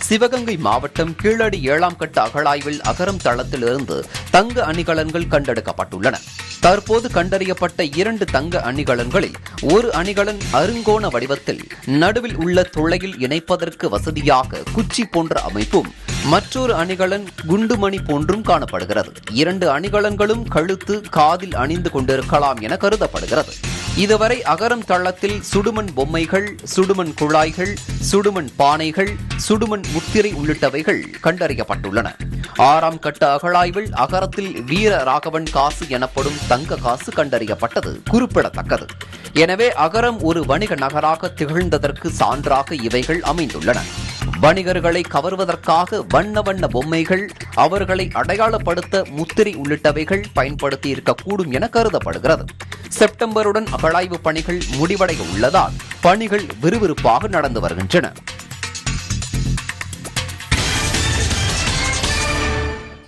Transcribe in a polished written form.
சிவகங்கை மாவட்டம் கீழடி 7ஆம் கட்ட அகழாய்வில் அகரம் தளத்திலிருந்து தங்க அணிகலன்கள் கண்டெடுக்கப்பட்டுள்ளன. தற்போது கண்டறியப்பட்ட 2 தங்க அணிகலன்களில் ஒரு அணிகலன் அருங்கோண வடிவத்தில் நடுவில் உள்ள துளையில் இணைப்பதற்கு வசதியாக குச்சி போன்ற அமைப்பும், மற்றொரு அணிகலன் குண்டுமணி போன்றும் காணப்படுகிறது. 2 அணிகலன்களும் கழுத்து, காதில் அணிந்து கொண்டிருக்கலாம் என கருதப்படுகிறது. இதுவரை அகரம் தளத்தில் சுடுமண் பொம்மைகள், சுடுமண் குழாய்கள், சுடுமண் பானைகள், சுடுமண் முத்திரை உள்ளிட்டவைகள் கண்டறியப்பட்டுள்ளன. 6ஆம் கட்ட அகழாய்வில் அகரத்தில் வீர ராகவன் காசு எனப்படும் தங்க காசு கண்டறியப்பட்டது குறிப்பிடத்தக்கது. எனவே அகரம் ஒரு வணிக நகராக திகழ்ந்ததற்கு சான்றாக இவைகள் அமைந்துள்ளன. வணிகர்களை கவர்வதற்காக வண்ண வண்ண பொம்மைகள், அவர்களை அடையாளப்படுத்த முத்திரை உள்ளிட்டவைகள் பயன்படுத்தி இருக்கக்கூடும் என கருதப்படுகிறது. செப்டம்பருடன் அகழாய்வு பணிகள் முடிவடைய உள்ளதால் பணிகள் விறுவிறுப்பாக நடந்து வருகின்றன.